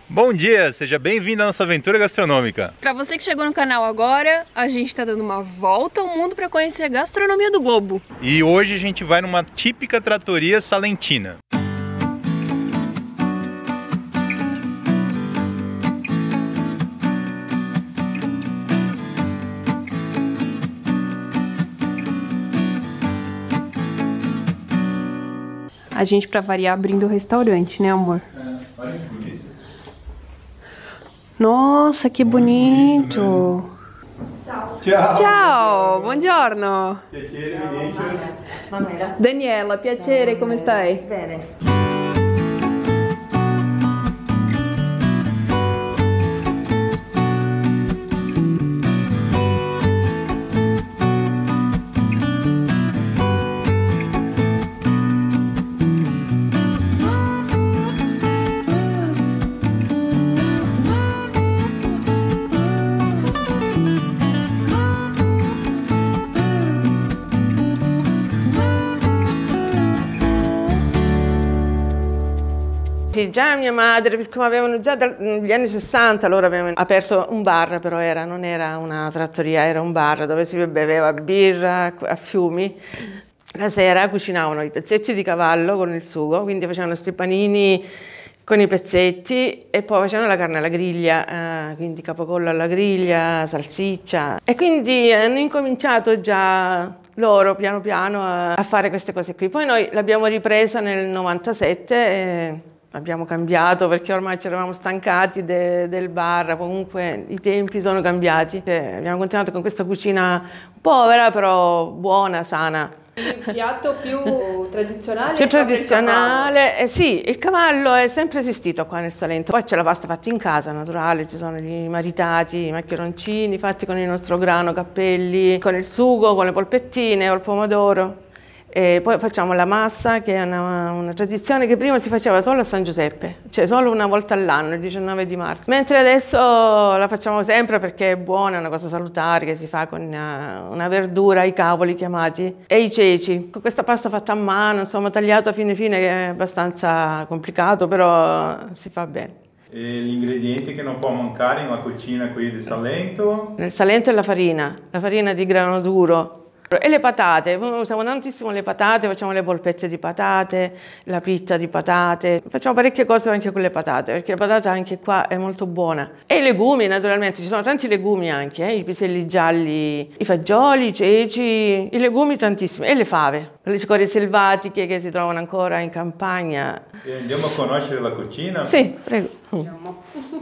Bom dia, seja bem-vindo à nossa aventura gastronômica. Para você que chegou no canal agora, a gente está dando uma volta ao mundo para conhecer a gastronomia do globo. E hoje a gente vai numa típica trattoria salentina. A gente, para variar, abrindo o restaurante, né, amor? Olha que bonito. Nossa, que bonito! Ciao! Ciao, buongiorno! Piacere, Manuela. Daniela, piacere, come stai? Bene. Sì, già mia madre, come avevano già dagli anni 60, loro avevano aperto un bar, però non era una trattoria, era un bar dove si beveva birra a fiumi. La sera cucinavano i pezzetti di cavallo con il sugo, quindi facevano questi panini con i pezzetti e poi facevano la carne alla griglia, quindi capocollo alla griglia, salsiccia. E quindi hanno incominciato già loro piano piano a fare queste cose qui. Poi noi l'abbiamo ripresa nel 97 e abbiamo cambiato perché ormai ci eravamo stancati del bar, comunque i tempi sono cambiati. Abbiamo continuato con questa cucina povera però buona, sana. Il piatto più tradizionale? Più tradizionale, sì, il cavallo è sempre esistito qua nel Salento. Poi c'è la pasta fatta in casa, naturale, ci sono i maritati, i maccheroncini fatti con il nostro grano, cappelli, con il sugo, con le polpettine o il pomodoro. E poi facciamo la massa, che è una tradizione che prima si faceva solo a San Giuseppe, cioè solo una volta all'anno, il 19 di marzo. Mentre adesso la facciamo sempre perché è buona, è una cosa salutare che si fa con una verdura, i cavoli chiamati, e i ceci. Con questa pasta fatta a mano, insomma tagliato a fine fine, che è abbastanza complicato, però si fa bene. E l'ingrediente che non può mancare nella cucina qui di Salento? Nel Salento è la farina di grano duro. E le patate, usiamo tantissimo le patate, facciamo le polpette di patate, la pitta di patate, facciamo parecchie cose anche con le patate, perché la patata anche qua è molto buona. E i legumi, naturalmente, ci sono tanti legumi anche, i piselli gialli, i fagioli, i ceci, i legumi tantissimi, e le fave, le cicorie selvatiche che si trovano ancora in campagna. E andiamo a conoscere la cucina? Sì, prego. Andiamo.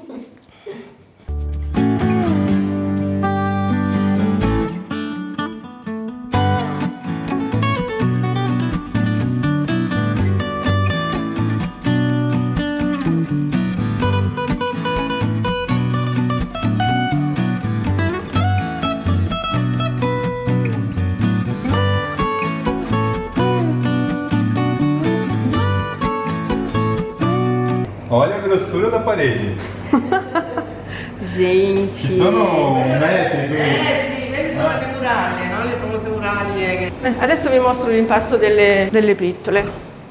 Olha a grossura da parede. Gente! Ci sono metri qui? Sì, quelle sono le muraglie, no? Le famose muraglie. Adesso vi mostro l'impasto delle pittole.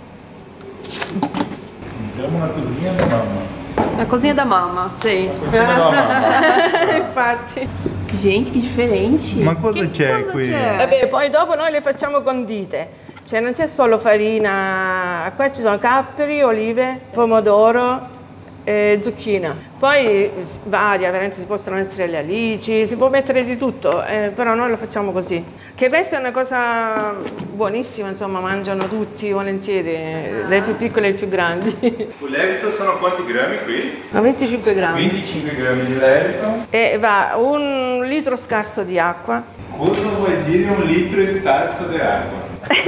Entriamo na cozinha da mamma. La cozinha da mamma, sì. La cucina da mamma. Infatti. Gente, che differente! Ma cosa c'è cosa qui? c'è? Vabbè, poi dopo noi le facciamo condite. Cioè non c'è solo farina, qua ci sono capperi, olive, pomodoro e zucchina. Poi varia, veramente si possono essere le alici, si può mettere di tutto, però noi lo facciamo così. Che questa è una cosa buonissima, insomma, mangiano tutti volentieri, dai più piccoli ai più grandi. Il lievito sono quanti grammi qui? 25 grammi. 25 grammi di lievito. E va 1 litro scarso di acqua. Cosa vuol dire un litro scarso di acqua?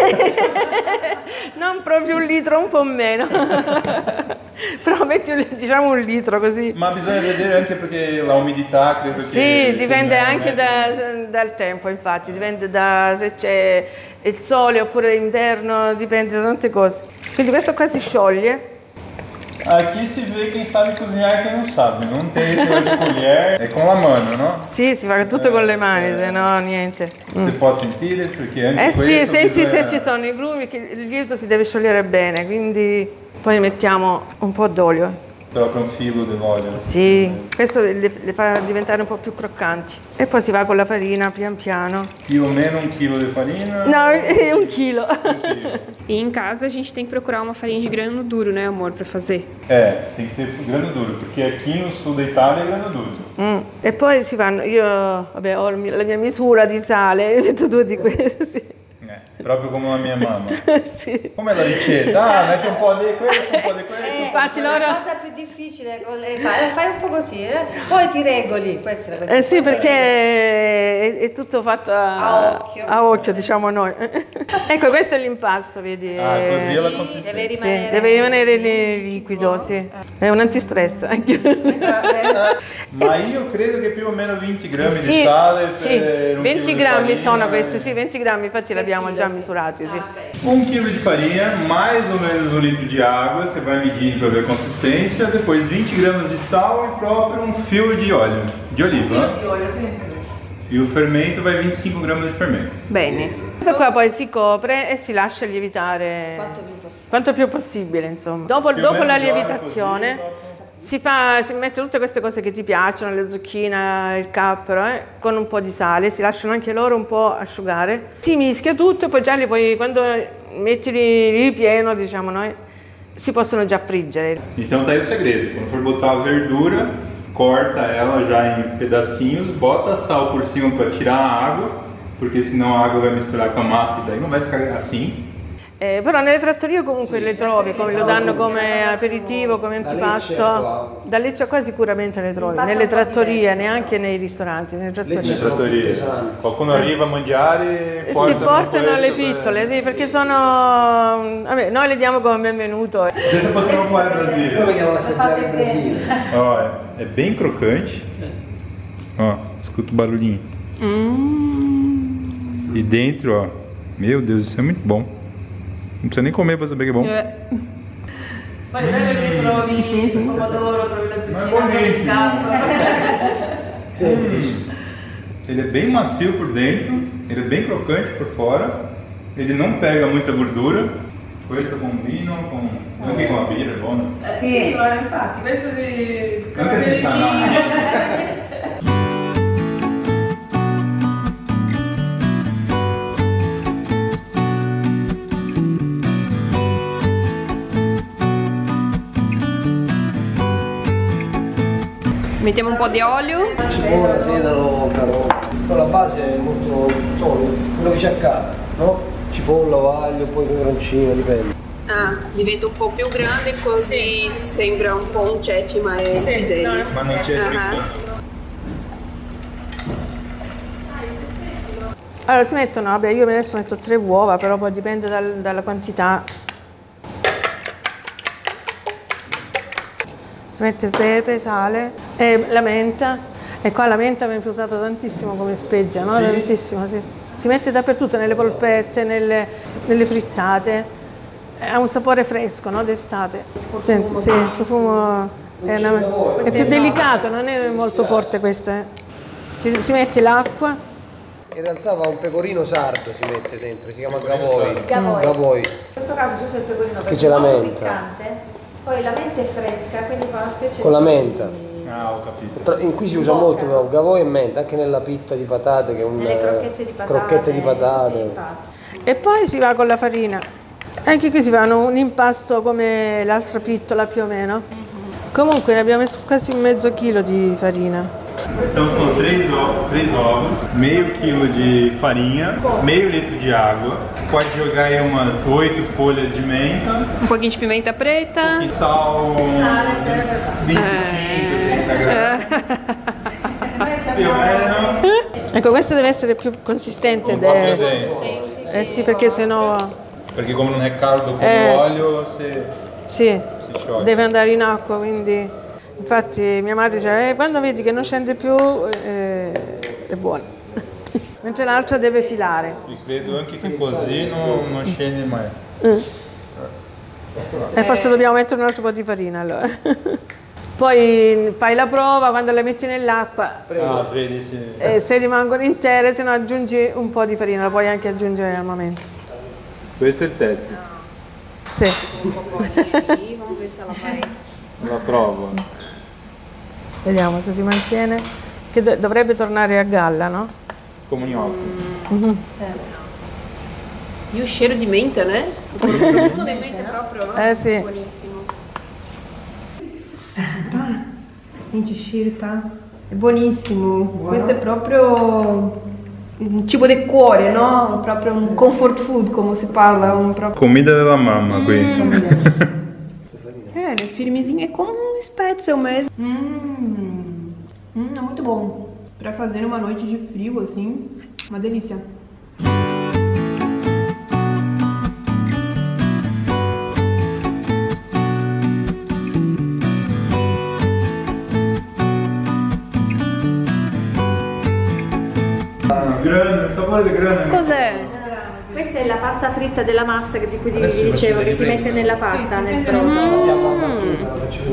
Non proprio 1 litro, un po' meno. Però metti diciamo 1 litro così. Ma bisogna vedere anche perché la umidità credo che... Sì, dipende anche dal tempo, infatti, dipende da se c'è il sole oppure l'inverno, dipende da tante cose. Quindi questo qua si scioglie. Aqui si vê quem sabe cozinhar e quem não sabe. Non tem esse negócio de colher, è con la mano, no? Sì, si fa tutto con le mani, se no niente. Si può sentire perché anche Sì, questo senti bisogna... se ci sono i grumi, che il lievito si deve sciogliere bene, quindi poi mettiamo un po' d'olio. Proprio un filo dell'olio. Sì, questo le fa diventare un po' più croccanti. E poi si va con la farina pian piano. Più o meno 1 chilo di farina? Não, é 1 quilo. E em casa a gente tem que procurar uma farinha de grano duro, né, amor, pra fazer. Tem que ser grano duro, porque aqui no sul da Itália è grano duro. E poi si vanno, io vabbè, ho la mia misura di sale, metto 2 di questi. Proprio come la mia mamma. Sì. Come la ricetta? Ah, metti un po' di questo, un po' di questo. Infatti loro... La cosa più difficile fai un po' così, poi ti regoli, questa è la cosa. sì, perché è tutto fatto a occhio, diciamo noi. Ecco, questo è l'impasto, vedi? Così è la consistenza. Deve Sì, rimanere, deve rimanere liquido, sì. È un antistress. Ma io credo che più o meno 20 grammi Sì, di sale sì, per un 20 chilo di grammi farina. sono questi, sì, 20 grammi, infatti li abbiamo già misurati, sì. 1 chilo di farinha, mais ou menos 1 litro de água, você vai medindo para ver a consistência, depois 20 gramas de sal e proprio un filo di olio, di oliva. E o fermento vai 25 grammi di fermento. Bene. Questo qua poi si copre e si lascia lievitare quanto più possibile, insomma. Dopo la lievitazione si mette tutte queste cose che ti piacciono, le zucchine, il cappero, con un po' di sale, si lasciano anche loro un po' asciugare. Si mischia tutto e poi già quando metti ripieno, diciamo noi, si possono già friggere. Então tá aí o segredo, quando for botar a verdura, corta ela já em pedacinhos, bota sal por cima para tirar a água, porque senão a água vai misturar com a massa e daí não vai ficar assim. Però nelle trattorie comunque le trovi, come lo danno come aperitivo, come antipasto. Da Lecce a qua sicuramente le trovi, nelle trattorie, neanche nei ristoranti, nelle trattorie. Qualcuno arriva a mangiare, Ti portano le pittole, sì, perché sono... Vabbè, noi le diamo come benvenuto. Adesso possiamo fare Brasile. Noi vogliamo assaggiare il Brasile. Ó, é bem crocante. Ó, escuta o barulhinho. E dentro, ó, meu Deus, isso é muito bom. Non precisa nem comer pra saber che è buono. Poi è bello che trovi il pomodoro, trovi la zucchina, trovi il cappero. Ele é bem macio por dentro, ele é bem crocante por fora, ele não pega muita gordura. Questo combina anche con la birra, è buono. Sì, infatti, questo di... Anche senza nada. Mettiamo un po' di olio. Cipolla, sedano, carote. Poi la base è molto solida, quello che c'è a casa, no? Cipolla, aglio, poi peperoncino, dipende. Ah, diventa un po' più grande così sembra un po' un ceci ma è pisello. Ma non c'è Allora si mettono, vabbè io adesso metto 3 uova, però poi dipende dalla quantità. Si mette il pepe, sale e la menta. E qua la menta viene usata tantissimo come spezia, no? Sì. Tantissimo, sì. Si mette dappertutto, nelle polpette, nelle frittate. Ha un sapore fresco, no? D'estate. Senti, sì, il profumo è più delicato, non è molto forte questo. Si mette l'acqua. In realtà va un pecorino sardo, si mette dentro, si chiama gavoi. Gavoi. In questo caso si usa il pecorino Che perché c'è è la molto menta. piccante. Poi la menta è fresca, quindi fa una specie Con la di... menta. Ah, ho capito. In qui si usa molto però gavoi e menta, anche nella pitta di patate, che è un... Nelle crocchette di patate. crocchette di patate. tutti in pasta. E poi si va con la farina. Anche qui si fa un impasto come l'altra pittola più o meno. Comunque ne abbiamo messo quasi mezzo chilo di farina. Então são 3 ovos, meio quilo de farinha, meio litro de água. Pode jogar aí umas 8 folhas de menta. Un pochino di pimenta preta. E sal, 25, 30 grammi. Più o meno. Ecco, questo deve essere più consistente. Un po' più denso. Sì, perché sennò... Perché come non è caldo come l'olio, se Sì, si scioglie. deve andare in acqua, quindi... Infatti mia madre dice, quando vedi che non scende più, è buono. Mentre l'altra deve filare. E credo anche che così non scende mai. E forse dobbiamo mettere un altro po' di farina allora. Poi fai la prova, quando le metti nell'acqua, Ah, vedi, sì. se rimangono intere, se no aggiungi un po' di farina, la puoi anche aggiungere al momento. Questo è il test. Sì. Vamos ver se ela vai. La prova. Vediamo se si mantiene. Che dovrebbe tornare a galla, no? Come gnocchi. E o cheiro di menta, né? O profumo di menta proprio, no? Sì. Buonissimo. Gente, o cheiro tá... É buonissimo. Questo è proprio un cibo del cuore, no? Proprio un comfort food, come si parla. Comida della mamma qui. Ele é firmezinho, é como um spetzel mesmo. É muito bom. Pra fazer numa noite de frio, assim, uma delícia. Grana, il sapore di grana. Cos'è? Questa è la pasta fritta della massa di cui vi dicevo, che si mette nella pasta, nel brodo.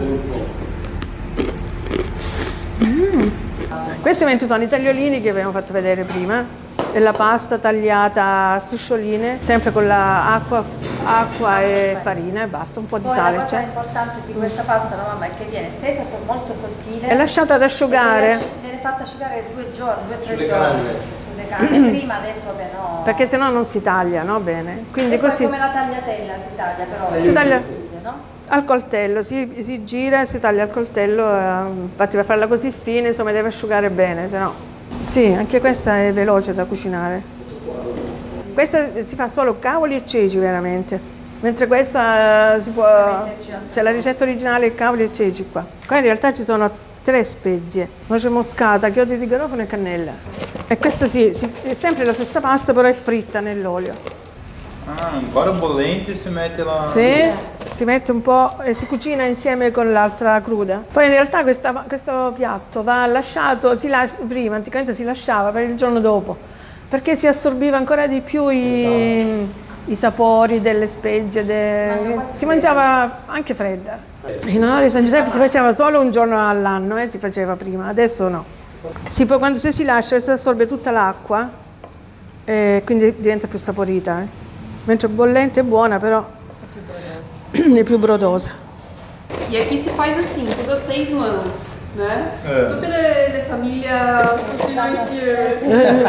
Questi invece sono i tagliolini che abbiamo fatto vedere prima, della pasta tagliata a striscioline, sempre con l'acqua e farina e basta, un po' di sale. La cosa importante di questa pasta, no, mamma, è che viene stesa molto sottile. È lasciata ad asciugare. Viene fatta asciugare 2 giorni, 2-3 giorni. Sulle canne. Prima, adesso vabbè no. Perché sennò non si taglia, no? Bene. Quindi e così. come la tagliatella si taglia però. Si taglia no? al coltello, si gira e si taglia al coltello, infatti per farla così fine insomma deve asciugare bene, se no. Sì, anche questa è veloce da cucinare. Questa si fa solo cavoli e ceci veramente, mentre questa si può... c'è la ricetta originale cavoli e ceci qua. Qua in realtà ci sono 3 spezie, noce moscata, chiodi di garofano e cannella. E questa sì, è sempre la stessa pasta però è fritta nell'olio. Ah, ancora bollente si mette la... Sì, si mette un po' e si cucina insieme con l'altra cruda. Poi in realtà questo piatto va lasciato, prima anticamente si lasciava per il giorno dopo, perché si assorbiva ancora di più i sapori delle spezie, si mangiava anche fredda. In onore di San Giuseppe si faceva solo un giorno all'anno, si faceva prima, adesso no. Sì, poi se si lascia si assorbe tutta l'acqua e quindi diventa più saporita. Mentre bollente è buona, però è più brodosa. E aqui se faz assim, tudo a 6 mãos, né? Tutte le famiglie financiere.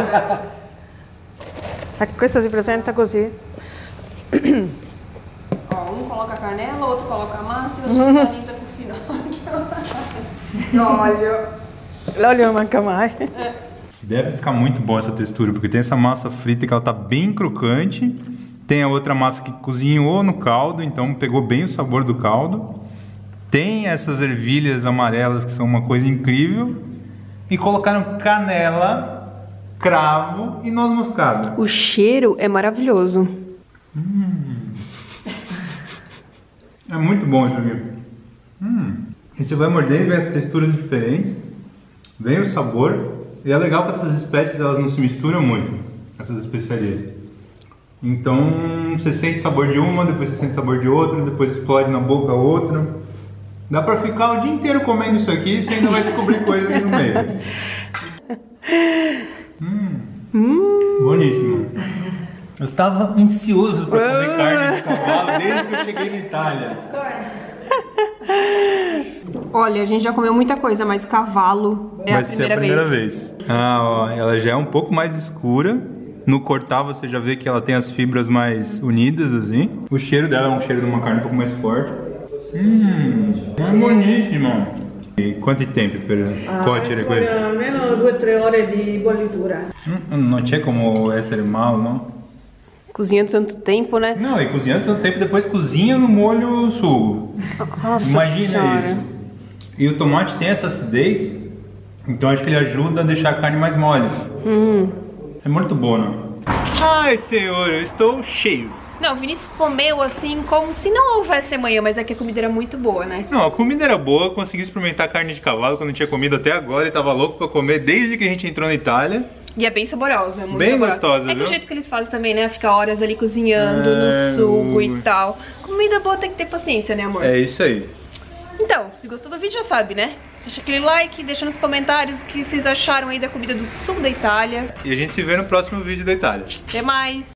Questa si presenta così. Ó, um coloca a canela, outro coloca a massa e outro finaliza com o finocchio. L'olio non manca mai. Deve ficar muito bom essa textura, porque tem essa massa frita que ela tá bem crocante. Tem a outra massa que cozinhou no caldo, então pegou bem o sabor do caldo. Tem essas ervilhas amarelas que são uma coisa incrível. E colocaram canela, cravo e noz moscada. O cheiro é maravilhoso. É muito bom isso aqui. E você vai morder e vem as texturas diferentes. Vem o sabor. E é legal que essas espécies elas não se misturam muito, essas especiarias. Então você sente o sabor de uma, depois você sente o sabor de outra, depois explode na boca outra. Dá pra ficar o dia inteiro comendo isso aqui e você ainda vai descobrir coisas aí no meio. Boníssimo. Eu tava ansioso pra comer carne de cavalo desde que eu cheguei na Itália. Olha, a gente já comeu muita coisa, mas cavalo é Vai a ser a primeira vez. Ah, ó, ela já é um pouco mais escura. No cortar você já vê que ela tem as fibras mais unidas, assim. O cheiro dela é um cheiro de uma carne um pouco mais forte. É buonissima. E quanto tempo per cuocere questo? Almeno 2-3 ore di bollitura. Não c'è como essere mal, não? Cozinhando tanto tempo, né? Não, e cozinhando tanto tempo, depois cozinha no molho sugo. Nossa Imagina senhora. isso. E o tomate tem essa acidez, então acho que ele ajuda a deixar a carne mais mole. É muito bom, né? Ai, senhor, eu estou cheio. Não, o Vinícius comeu assim como se não houvesse amanhã, mas é que a comida era muito boa, né? Não, a comida era boa, eu consegui experimentar carne de cavalo que eu não tinha comido até agora e tava louco pra comer desde que a gente entrou na Itália. E é bem saborosa, muito Bem saborosa. gostosa, É que viu? o jeito que eles fazem também, né? Ficar horas ali cozinhando no sugo e tal. Comida boa tem que ter paciência, né, amor? É isso aí. Então, se gostou do vídeo já sabe, né? Deixa aquele like, deixa nos comentários o que vocês acharam aí da comida do sul da Itália. E a gente se vê no próximo vídeo da Itália. Até mais!